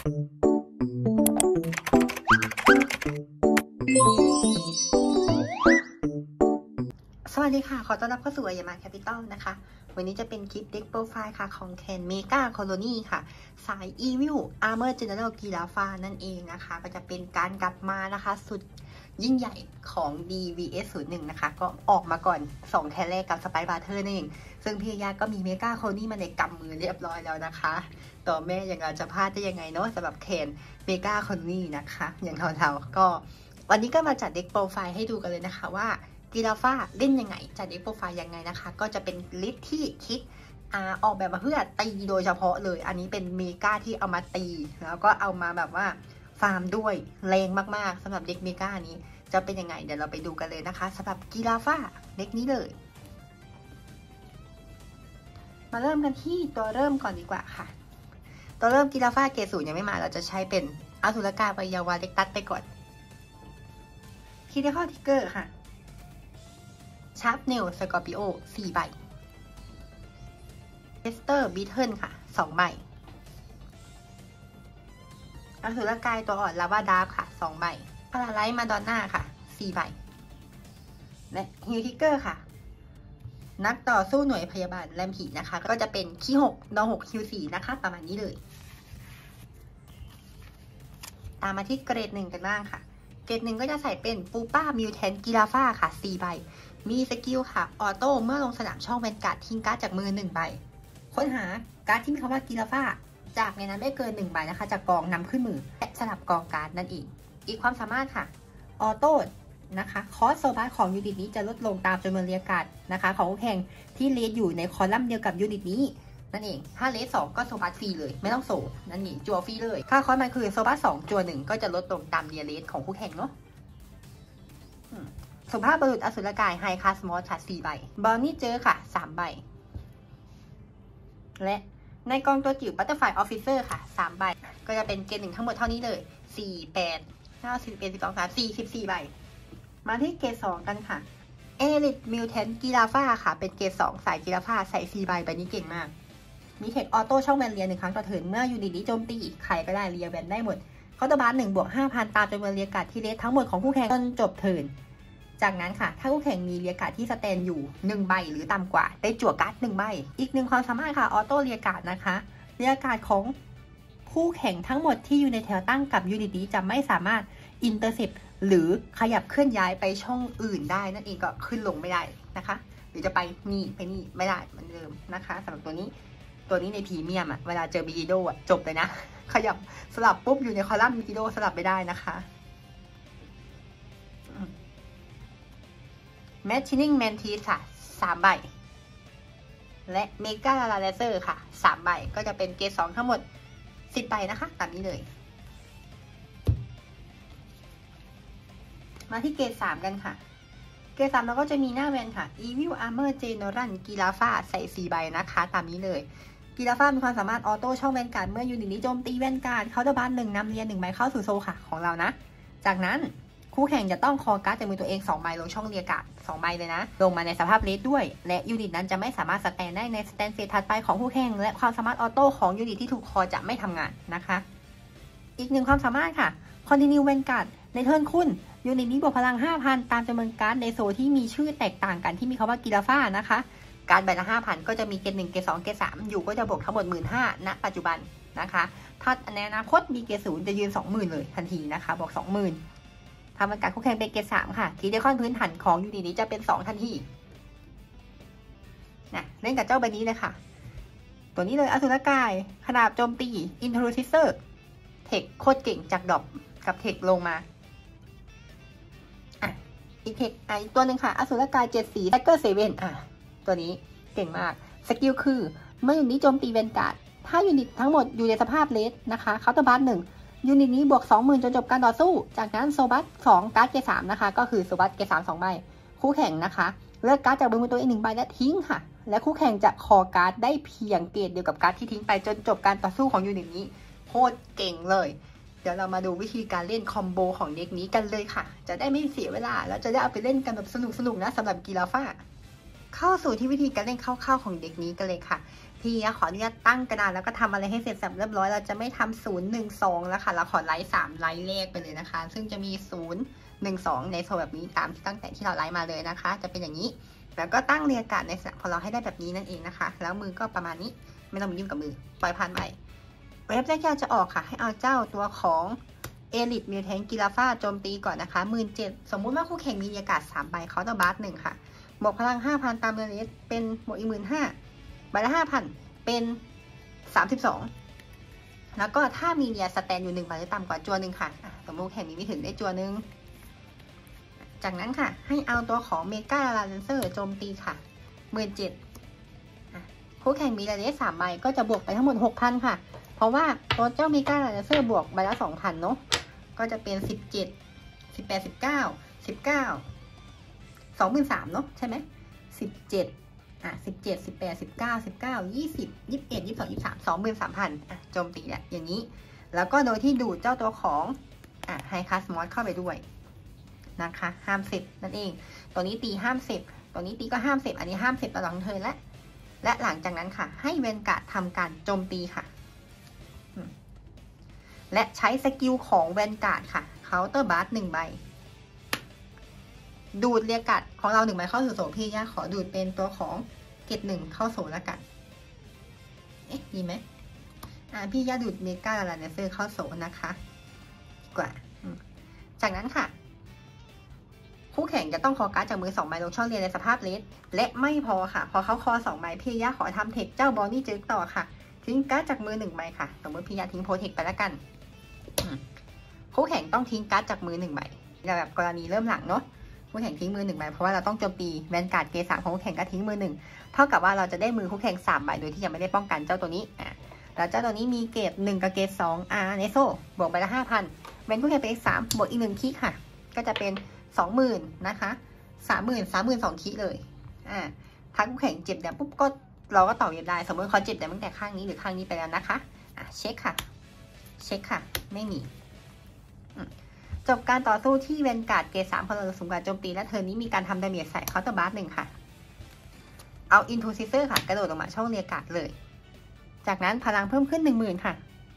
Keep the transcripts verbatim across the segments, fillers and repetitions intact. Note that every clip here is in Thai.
สวัสดีค่ะขอต้อนรับเข้าสู่ Ayama Capital นะคะวันนี้จะเป็นคลิปเด็กโปรไฟล์ค่ะของแคนเมกาโคโลนีค่ะสาย Evil Armor General Girafa นั่นเองนะคะก็จะเป็นการกลับมานะคะสุดยิ่งใหญ่ของ ดี วี เอส ศูนย์ หนึ่ง นะคะก็ออกมาก่อนสองแคนแรกกับสไปบาร์เทอร์นั่นเองซึ่งพี่ยาก็มีเมกาโคโลนีมาในกำมือเรียบร้อยแล้วนะคะต่อแม่ยังไงจะพลาดได้ยังไงเนาะสำหรับแคนเมกาโคโลนีนะคะอย่างเราๆก็วันนี้ก็มาจัดเด็กโปรไฟล์ให้ดูกันเลยนะคะว่ากีราฟาเล่นยังไงจัดเด็กโปรไฟล์ยังไงนะคะก็จะเป็นลิสต์ที่คิดอ่าออกแบบมาเพื่อตีโดยเฉพาะเลยอันนี้เป็นเมกาที่เอามาตีแล้วก็เอามาแบบว่าฟาร์มด้วยแรงมากๆสำหรับเด็กเมกานี้จะเป็นยังไงเดี๋ยวเราไปดูกันเลยนะคะสำหรับกีราฟาเด็กนี้เลยมาเริ่มกันที่ตัวเริ่มก่อนดีกว่าค่ะตัวเริ่มกีราฟาเกรดศูนย์ยังไม่มาเราจะใช้เป็นอสุรกายไปยาวาเล็กตัสไปก่อนคีย์ได้ข้อทิกเกอร์ค่ะชาร์ปเนลสกอร์ปิโอสี่ใบเอสเตอร์บีเทิลค่ะสองใบอสุรกายตัวอ่อนลาวาดาร์ฟค่ะสองใบพาราไลท์มาดอนน่าค่ะสี่ใบและฮิวทิกเกอร์ค่ะนักต่อสู้หน่วยพยาบาลแรมผีนะคะก็จะเป็นคีหกดอหกคิวสี่นะคะประมาณนี้เลยตามมาที่เกรดหนึ่งกันบ้างค่ะเกรดหนึ่งก็จะใส่เป็นปูป้ามิวแทนกีราฟาค่ะสี่ใบมีสกิลค่ะออโต้เมื่อลงสนามช่องแวนการ์ดทิ้งการ์ดจากมือหนึ่งใบค้นหาการ์ดที่มีคำว่ากีราฟาจากในนั้นไม่เกินหนึ่งใบนะคะจากกองนำขึ้นมือและสลับกองการ์ดนั่นเองอีกความสามารถค่ะออโต้นะคะคอสโซบัสของยูนิตนี้จะลดลงตามจำนวนเรียกการ์ดนะคะของคู่แข่งที่เลสอยู่ในคอลัมน์เดียวกับยูนิตนี้นั่นเองถ้าเลสสองก็โซบัสฟรีเลยไม่ต้องโซนั่นเองจัวฟรีเลยค่าคอสมันคือโซบัสสองจัวหนึ่งก็จะลดลงตามเรียเลสของคู่แข่งเนาะสุภาพบุรุษอสุรกายไฮคาสมอสค่ะสี่ใบบอลนี่เจอค่ะสามใบและในกองตัวจิ๋วบัตเตอร์ไฟออฟฟิเซอร์ค่ะสามใบก็จะเป็นเกณฑ์หนึ่งทั้งหมดเท่านี้เลยสี่แปดเก้าสิบเอ็ดสิบสองสามสี่สิบสี่ใบมาที่เกณฑ์สองกันค่ะเอลิทมิวแทนกีราฟาค่ะเป็นเกณฑ์สองสายกีราฟาใส่สี่ใบใบนี้เก่งมากมีเทคออโต้ช่องแวนเรียหนึ่งครั้งต่อเทิร์นเมื่อยูนิตนี้โจมตีใครก็ได้เรียแวนได้หมดเคาน์เตอร์บาร์หนึ่งบวกห้าพันตามจำนวนเรียการ์ดที่เลสทั้งหมดของคู่แข่งจนจบเทิร์นจากนั้นค่ะถ้าคู่แข่งมีเรียการ์ดที่สแตนอยู่หนึ่งใบหรือต่ำกว่าได้จั่วการ์ดหนึ่งใบอีกหนึ่งความสามารถค่ะออโต้เรียการ์ดนะคะเรียการ์ดของคู่แข่งทั้งหมดที่อยู่ในแถวตั้งกับยูนิตนี้จะไม่สามารถอินเตอร์เซปหรือขยับเคลื่อนย้ายไปช่องอื่นได้นั่นเองก็ขึ้นลงไม่ได้นะคะหรือจะไปนี่ไปนี่ไม่ได้เหมือนเดิมนะคะสำหรับตัวนี้ตัวนี้ในพรีเมียมอะเวลาเจอบิกิโดอะจบเลยนะขยับสลับปุ๊บอยู่ในคอลัมน์บิกิโดสลับไม่ได้นะคะแมชชิ่นิ่งแมนทีสค่ะสามใบและเมกาลาลาเลเซอร์ค่ะสามใบก็จะเป็นเกรดสองทั้งหมดสิบใบนะคะตามนี้เลยมาที่เกรดสามกันค่ะเกรดสามเราก็จะมีหน้าแวนค่ะ Evil Armor General Girafa ใส่สี่ใบนะคะตามนี้เลยกีราฟามีความสามารถออโต้ช่องแวนการ์ดเมื่อยูนิตนี้โจมตีแวนการ์ดเคาน์เตอร์บาร์หนึ่งนำเรียนหนึ่งใบเข้าสู่โซค่ะของเรานะจากนั้นคู่แข่งจะต้องคอการ์ดจากมือตัวเองสองใบลงช่องเรียการ์ดสองใบเลยนะลงมาในสภาพเลสด้วยและยูนิตนั้นจะไม่สามารถสแตนได้ในสแตนเฟสถัดไปของคู่แข่งและความสามารถออโต้ของยูนิตที่ถูกคอจะไม่ทำงานนะคะอีกหนึ่งความสามารถค่ะ Continue Vanguard ในเทิร์นคุณยูนิตนี้บวกพลัง ห้าพัน ตามจำนวนการ์ดในโซที่มีชื่อแตกต่างกันที่มีคำว่ากีราฟานะคะการ์ดใบละ ห้าพัน ก็จะมีเกรดหนึ่งเกรดสองเกรดสามอยู่ก็จะบวกทั้งหมด หนึ่งหมื่นห้าพัน ณ ปัจจุบันนะคะถ้าในอนาคตมีเกรดศูนย์จะยืน สองหมื่น เลยทันทีนะคะบวก สองหมื่นทำการคู่แข่งเป็นเกรดสามค่ะคีย์เดคอนพื้นฐานของยูนิตนี้จะเป็นสองทันทีนะเล่นกับเจ้าใบนี้เลยค่ะตัวนี้เลยอสุรกายขนาดโจมตีอินโทรซิเซอร์เทคโคตรเก่งจากดอกกับเทคลงมาอ่ะอีกเทคอ่ะอีกตัวหนึ่งค่ะอสุรกายเจ็ดสีแฮกเกอร์เซเว่นอ่ะตัวนี้เก่งมากสกิลคือเมื่อยูนิตโจมตีแวนการ์ดถ้ายูนิตทั้งหมดอยู่ในสภาพเลสนะคะเคาน์เตอร์บาร์หนึ่งยูนิตนี้บวก สองหมื่น จนจบการต่อสู้จากนั้นโซบัสสองการ์ดเกรดสามนะคะก็คือโซบัสเกรดสามสองใบคู่แข่งนะคะเลือกการ์ดจากมือตัวเองหนึ่งใบและทิ้งค่ะและคู่แข่งจะคอการ์ดได้เพียงเกรดเดียวกับการ์ดที่ทิ้งไปจนจบการต่อสู้ของยูนิตนี้โคตรเก่งเลยเดี๋ยวเรามาดูวิธีการเล่นคอมโบของเด็กนี้กันเลยค่ะจะได้ไม่เสียเวลาแล้วจะได้เอาไปเล่นกันแบบสนุกๆนะสำหรับกีราฟาเข้าสู่ที่วิธีการเล่นคร่าวๆของเด็กนี้กันเลยค่ะพี่ขออนุญาตตั้งกระดานแล้วก็ทำอะไรให้เสร็จสับเรียบร้อยเราจะไม่ทำศูนย์หนึ่งสองแล้วค่ะเราขอไลฟ์สามไลฟ์แรกไปเลยนะคะซึ่งจะมีศูนย์หนึ่งสองในโซแบบนี้ตามที่ตั้งแต่ที่เราไลฟ์มาเลยนะคะ จะเป็นอย่างนี้แล้วก็ตั้งเรียงการในสนามของเราให้ได้แบบนี้นั่นเองนะคะแล้วมือก็ประมาณนี้ไม่ต้องยุ่งกับมือปล่อยผ่านไปเว็บแรกที่เราจะออกค่ะให้เอาเจ้าตัวของเอลิทมิวแทงกิลาฟาโจมตีก่อนนะคะหมื่นเจ็ดสมมุติว่าคู่แข่งมีอากาศสามใบเขาต้องบาร์หนึ่งค่ะบวกพลังห้าพันตามเรนจ์เป็นบวกอีกหมื่นห้าใบละห้าพันเป็นสามสิบสองแล้วก็ถ้ามีเนียสแตนอยู่หนึ่งใบหรือต่ำกว่าจัวหนึ่งค่ะสมมติแข่งมีไม่ถึงได้จัวหนึ่งจากนั้นค่ะให้เอาตัวของเมกาลาเรนเซอร์โจมตีค่ะหมื่นเจ็ดคู่แข่งมีเรนจ์สามใบก็จะบวกไปทั้งหมดหกพันค่ะเพราะว่าตัวเจ้าเมกาลาเรนเซอร์บวกใบละสองพันเนาะก็จะเป็นสิบเจ็ดสิบแปดสิบเก้าสิบเก้าสองหมื่นสามเนาะใช่ไหมสิบเจ็ดอ่ะสิบเจ็ดสิบแปดสิบเก้าสิบเก้ายี่สิบยี่สิบเอ็ดยี่สิบสองยี่สิบสามสองหมื่นสามพันอ่ะโจมตีแหละอย่างนี้แล้วก็โดยที่ดูดเจ้าตัวของอ่ะไฮคัสมอสเข้าไปด้วยนะคะห้ามเสพนั่นเองตัวนี้ตีห้ามเสพตัวนี้ตีก็ห้ามเสพอันนี้ห้ามเสพตลอดทั้งเทิร์นและและหลังจากนั้นค่ะให้เวนการ์ดทำการโจมตีค่ะและใช้สกิลของเวนการ์ดค่ะเคาน์เตอร์บาร์หนึ่งใบดูดเรียกกัดของเราหนึ่งใบเข้าสู่โซ่พี่ย่าขอดูดเป็นตัวของเกตหนึ่งเข้าโซ่แล้วกันเอ๊ะดีไหมอ่าพี่ย่าดูดเมกาลาเนเซอร์เข้าโซ่นะคะกว่าจากนั้นค่ะคู่แข่งจะต้องคอการ์ดจากมือสองใบลงช่องเรียนในสภาพเลสและไม่พอค่ะพอเขาคอสองใบพี่ย่าขอทำเทคเจ้าบอลนี่เจอต่อค่ะทิ้งการ์ดจากมือหนึ่งใบค่ะสมมติพี่ย่าทิ้งโปรเทคไปแล้วกันคู่แข่งต้องทิ้งการ์ดจากมือหนึ่งใบแบบกรณีเริ่มหลังเนาะคู่แข่งทิ้งมือหนึ่งใบเพราะว่าเราต้องโจมตีแวนการ์ดเกสามของคู่แข่งก็ทิ้งมือหนึ่งเท่ากับว่าเราจะได้มือคู่แข่งสามใบโดยที่ยังไม่ได้ป้องกันเจ้าตัวนี้อ่ะแล้วเจ้าตัวนี้มีเกรดหนึ่งกับเกรดสองอ่าเนโซบวกไปละห้าพันแวนคู่แข่งไปอีกสามบวกอีกหนึ่งคีค่ะก็จะเป็นสองหมื่นนะคะสามหมื่นสามหมื่นสองคีเลยอ่าถ้าคู่แข่งเจ็บเนี่ยปุ๊บก็เราก็ต่อเย็บได้สมมติเขาเจ็บแต่ตั้งแต่ข้างนี้หรือข้างนี้ไปแล้วนะคะอ่ะเช็คค่ะเช็คค่ะไม่มีจบการต่อสู้ที่เวนการ์ดเกรดสามพอเราสูงกว่าโจมตีและเทิร์นนี้มีการทำดาเมจใส่เคาน์เตอร์บาร์หนึ่งค่ะเอาอินทูซิเซอร์ค่ะกระโดดลงมาช่องเรียกการ์ดเลยจากนั้นพลังเพิ่มขึ้นหนึ่งหมื่นค่ะ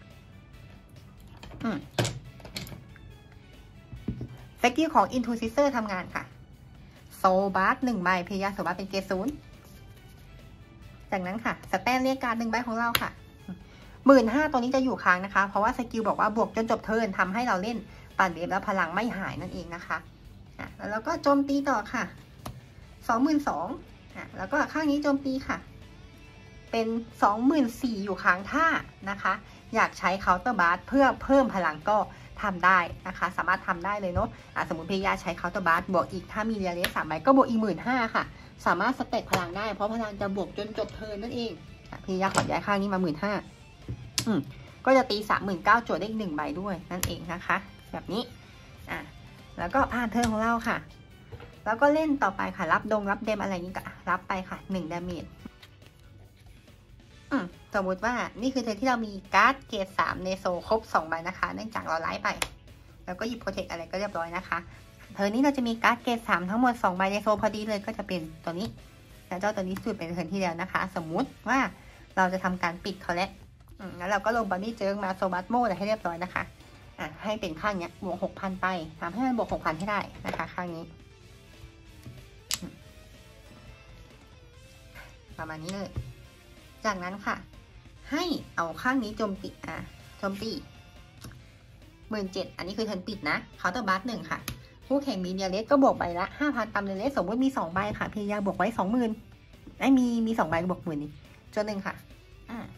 สกิลของอินทูซิเซอร์ทำงานค่ะโซบาร์หนึ่งใบพยาโซบาร์เป็นเกรดศูนย์จากนั้นค่ะสแตนเรียกการ์ดหนึ่งใบของเราค่ะหมื่นห้าตัวนี้จะอยู่ค้างนะคะเพราะว่าสกิลบอกว่าบวกจนจบเทิร์นทำให้เราเล่นปั่นเวฟแล้วพลังไม่หายนั่นเองนะคะอ่ะแล้วก็โจมตีต่อค่ะสองหมื่นสองอ่ะแล้วก็ข้างนี้โจมตีค่ะเป็นสองหมื่นสี่อยู่ค้างท่านะคะอยากใช้เคาน์เตอร์บาร์เพื่อเพิ่มพลังก็ทำได้นะคะสามารถทำได้เลยเนาะอ่ะสมมติพี่ยาใช้เคาน์เตอร์บาร์บวกอีกถ้ามีเรียลเลสสามใบก็บวกอีกหมื่นห้าค่ะสามารถสเต็กพลังได้เพราะพลังจะบวกจนจบเทิร์นนั่นเองอ่ะพี่ยาขอย้ายข้างนี้มาหมื่นห้าอืมก็จะตีสามหมื่นเก้าจวดได้อีกหนึ่งใบด้วยนั่นเองนะคะแบบนี้อ่ะแล้วก็ผ่านเทิร์นของเราค่ะแล้วก็เล่นต่อไปค่ะรับดงรับเดมอะไรนี้ก็รับไปค่ะหนึ่งดาเมจอืมสมมติว่านี่คือเทิร์นที่เรามีการ์ดเกรดสามในโซครบสองใบนะคะเนื่องจากเราไลฟ์ไปแล้วก็หยิบโปรเทคอะไรก็เรียบร้อยนะคะเทิร์นนี้เราจะมีการ์ดเกรดสามทั้งหมดสองใบในโซพอดีเลยก็จะเป็นตัวนี้แล้วเจ้าตัวนี้สุดเป็นเทิร์นที่แล้วนะคะสมมุติว่าเราจะทำการปิดเขาแล้วแล้วเราก็ลงบันนี่เจิงมาโซบัตโมดให้เรียบร้อยนะคะอ่ะให้เป็นข้างเนี้ยบวกหกพันไปทำให้มันบวกหกพันให้ได้นะคะข้างนี้ประมาณนี้เลยจากนั้นค่ะให้เอาข้างนี้โจมตีอ่ะโจมตีหมื่นเจ็ดอันนี้คือเทิร์นปิดนะเคาน์เตอร์บาร์หนึ่งค่ะผู้แข่งมีเดียเลสก็บวกไปละห้าพันตามเดียเลสสมมติมีสองใบค่ะพี่ยาบวกไว้สองหมื่นไอ้มีมีสองใบบวกหมื่นนี่จนหนึ่งค่ะอ่า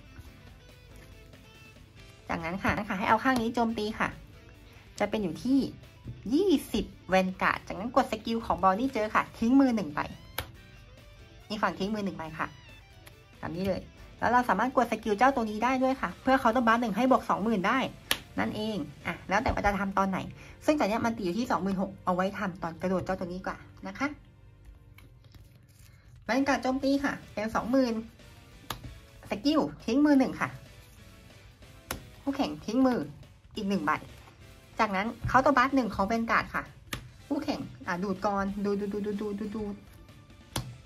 จากนั้นค่ะนะคะให้เอาข้างนี้โจมตีค่ะจะเป็นอยู่ที่ยี่สิบเวนการ์ดจากนั้นกดสกิลของบอลนี่เจอค่ะทิ้งมือหนึ่งใบนี่ฝั่งทิ้งมือหนึ่งใบค่ะแบบนี้เลยแล้วเราสามารถกดสกิลเจ้าตัวนี้ได้ด้วยค่ะเพื่อเคาน์เตอร์บาร์หนึ่งให้บวกสองหมื่นได้นั่นเองอ่ะแล้วแต่ว่าจะทำตอนไหนซึ่งตอนนี้มันตีอยู่ที่สองหมื่นหกเอาไว้ทำตอนกระโดดเจ้าตัวนี้กว่านะคะเวนการ์ดโจมตีค่ะเป็นสองหมื่นสกิลทิ้งมือหนึ่งค่ะคู่แข่งทิ้งมืออีกหนึ่งใบจากนั้นเคาน์เตอร์บาร์หนึ่งของเวนการ์ดค่ะคู่แข่งอ่ะดูดก่อนดูดูดูดูดูดูดู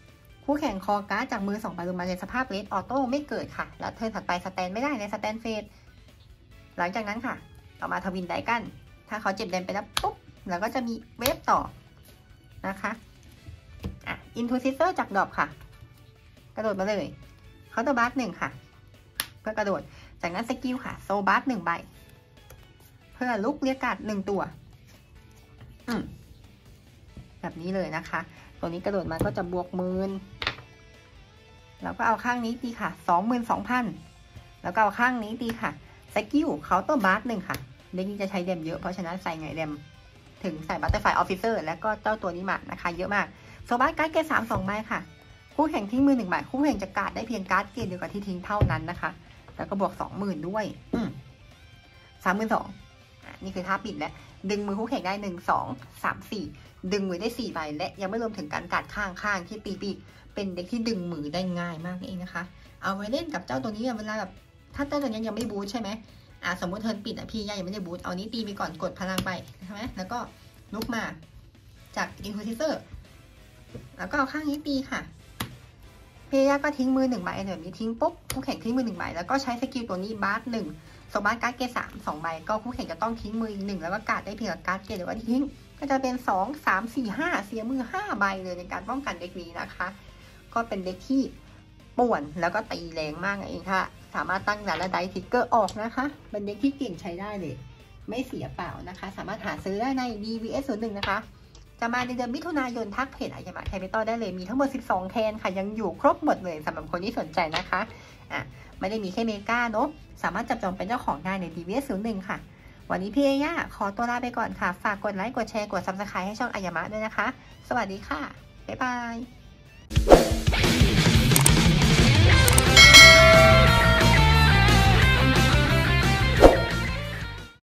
คู่แข่งคอการ์ดจากมือสองใบลงมาในสภาพเลสออโต้ไม่เกิดค่ะแล้วเทิร์นถัดไปสแตนไม่ได้ในสแตนเฟสหลังจากนั้นค่ะต่อมาทวินไดกันถ้าเขาเจ็บแดนไปแล้วปุ๊บแล้วก็จะมีเวฟต่อนะคะอ่ะอินทูซิเซอร์จากดรอปค่ะกระโดดมาเลยเขาตัวบาร์หนึ่งค่ะเพื่อกระโดดจากนั้นสกิลค่ะโซบาร์หนึ่งใบเพื่อลุกเรียกการ์ดหนึ่งตัวอืมแบบนี้เลยนะคะตัวนี้กระโดดมาก็จะบวกหมื่นแล้วก็เอาข้างนี้ตีค่ะสองหมื่นสองพันแล้วก็เอาข้างนี้ตีค่ะสกิลเคาน์เตอร์บาร์หนึ่งค่ะเด็กนี้จะใช้เดมเยอะเพราะฉะนั้นใส่ไงเดมถึงใส่บัตเตอร์ไฟออฟฟิเซอร์แล้วก็เจ้าตัวนี้มานะคะเยอะมากโซบาร์การ์ดเกรดสามสองใบค่ะคู่แข่งทิ้งมือหนึ่งใบคู่แข่งจะการ์ดได้เพียงการ์ดเกรดเดียวกับที่ทิ้งเท่านั้นนะคะแล้วก็บวกสองหมื่นด้วยอืมสามหมื่นสองนี่คือท่าปิดแล้วดึงมือคู่แข่งได้หนึ่งสองสามสี่ดึงมือได้สี่ใบและยังไม่รวมถึงการกัดข้างข้างที่ตีปีกเป็นเด็กที่ดึงมือได้ง่ายมากเองนะคะเอาไว้เล่นกับเจ้าตัวนี้เวลาแบบถ้าเจ้าตัวนี้ยังไม่บูทใช่ไหมอ่าสมมติเทิร์นปิดอ่ะพี่ย่ายังไม่ได้บูทเอานี้ตีไปก่อนกดพลังไปใช่ไหมแล้วก็ลุกมาจากอินคูซิเซอร์แล้วก็เอาข้างนี้ตีค่ะพี่ย่าก็ทิ้งมือหนึ่งใบแบบนี้ทิ้งปุ๊บคู่แข่งทิ้งมือหนึ่งใบแล้วก็ใช้สกิลตัวนี้บาร์หนึ่งโซบาร์การ์ดเกรดสามสองใบก็คู่แข่งจะต้องทิ้งมืออีกหนึ่งแล้วก็การ์ดได้เพียงการ์ดเกรดหรือว่าทิ้งก็จะเป็นสอง สาม สี่ ห้าเสียมือห้าใบเลยในการป้องกันเด็กนี้นะคะก็เป็นเด็กที่ป่วนแล้วก็ตีแรงมากเองค่ะสามารถตั้งด่านและไดทิกเกอร์ออกนะคะเป็นเด็กที่เก่งใช้ได้เลยไม่เสียเปล่านะคะสามารถหาซื้อได้ใน ดี วี เอส ศูนย์ หนึ่ง นะคะจะมาในเดือนมิถุนายนทักเพจอายามะแคปิตอลได้เลยมีทั้งหมดสิบสองแคนค่ะยังอยู่ครบหมดเลยสำหรับคนที่สนใจนะคะอ่ะไม่ได้มีแค่เมกาเนาะสามารถจับจองเป็นเจ้าของได้ใน ดี วี เอส ศูนย์ หนึ่ง ค่ะวันนี้พี่เอย่าขอตัวลาไปก่อนค่ะฝากกดไลค์กดแชร์กด ซับสไครบ์ ให้ช่องอายามะด้วยนะคะสวัสดีค่ะบ๊ายบาย